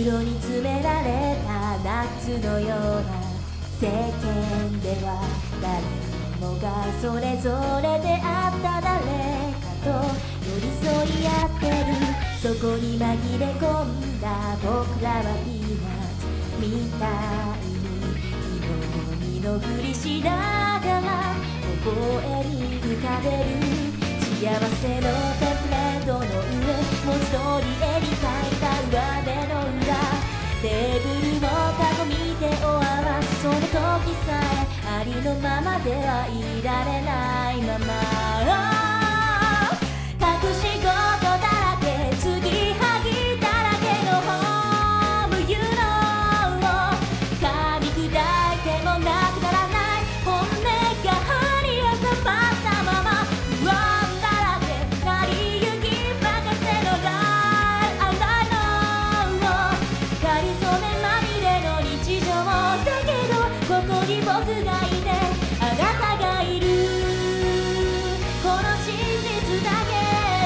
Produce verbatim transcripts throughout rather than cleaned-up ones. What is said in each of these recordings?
袋に詰められた夏のような世間では誰もがそれぞれであった誰かと寄り添い合ってる。そこに紛れ込んだ僕らはピーナッツみたいに希望のふりしながら微笑み浮かべる。幸せのテンプレートの上文字通り絵に描いた上辺の裏テーブルを囲み手を合わすその時さえありのままではいられないまま隠し事だらけ継ぎはぎだらけのホームユノー噛み砕いてもなくならない本音が張り収まったまま不安だらけ成り行き任せのライアライノーかりそめまみれの日常だけどここに僕がいてあなたがいるこの真実だけ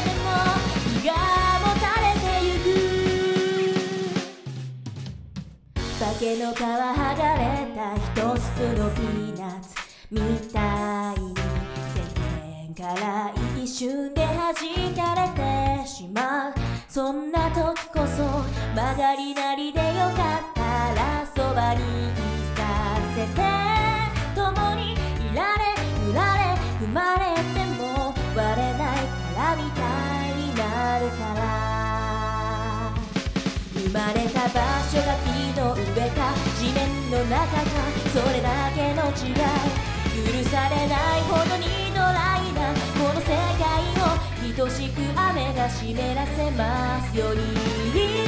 化けの皮剥がれた一スプのピーナッツみたいに世間から一瞬で弾かれてしまう。そんな時こそ曲がりなりでよかったらそばにいさせて共にいられ揺られ踏まれても割れないからみたいになるから生まれた場所が木の上か地面の中かそれだけの違い許されないほどにドライなこの世界を愛しく雨が湿らせますように